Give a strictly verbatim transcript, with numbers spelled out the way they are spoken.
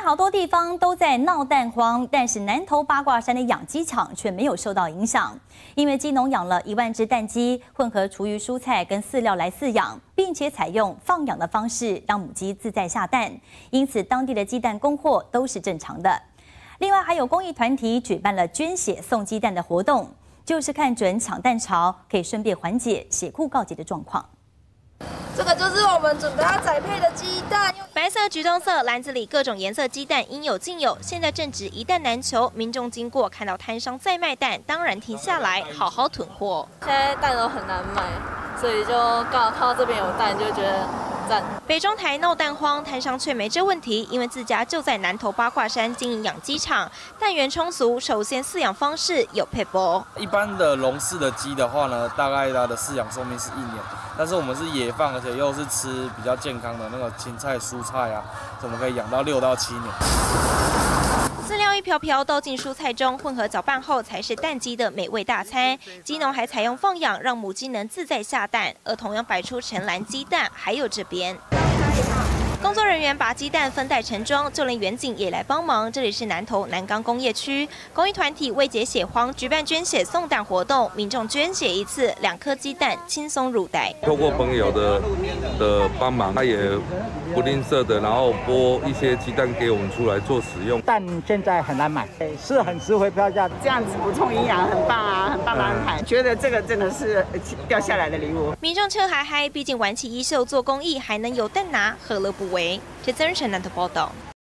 好多地方都在闹蛋荒，但是南投八卦山的养鸡场却没有受到影响，因为鸡农养了一万只蛋鸡，混合厨余蔬菜跟饲料来饲养，并且采用放养的方式让母鸡自在下蛋，因此当地的鸡蛋供货都是正常的。另外，还有公益团体举办了捐血送鸡蛋的活动，就是看准抢蛋潮，可以顺便缓解血库告急的状况。 这个就是我们准备要宅配的鸡蛋， 白色、橘棕色篮子里各种颜色鸡蛋应有尽有。现在正值一蛋难求，民众经过看到摊商在卖蛋，当然停下来好好囤货。 现在蛋都很难买，所以就刚好看到这边有蛋，就觉得赞。 北中台闹蛋荒，摊商却没这问题，因为自家就在南投八卦山经营养鸡场，蛋源充足。首先饲养方式有配播， 一般的笼式的鸡的话呢，大概它的饲养寿命是一年。 但是我们是野放，而且又是吃比较健康的那个青菜、蔬菜啊，所以我们可以养到六到七年。 饲料一瓢瓢倒进蔬菜中，混合搅拌后才是蛋鸡的美味大餐。鸡农还采用放养，让母鸡能自在下蛋。而同样摆出成篮鸡蛋，还有这边。 工作人员把鸡蛋分袋盛装，就连远景也来帮忙。这里是南投南港工业区，公益团体为解血荒举办捐血送蛋活动，民众捐血一次，两颗鸡蛋轻松入袋。 透过朋友的的帮忙，他也不吝啬的，然后拨一些鸡蛋给我们出来做使用。 蛋现在很难买，是很值回票价， 这样子补充营养很棒啊，很棒的安排。觉得这个真的是掉下来的礼物。 民众趁还嗨，毕竟玩起衣袖做公益，还能有蛋拿，何乐不为？这真是南投报道。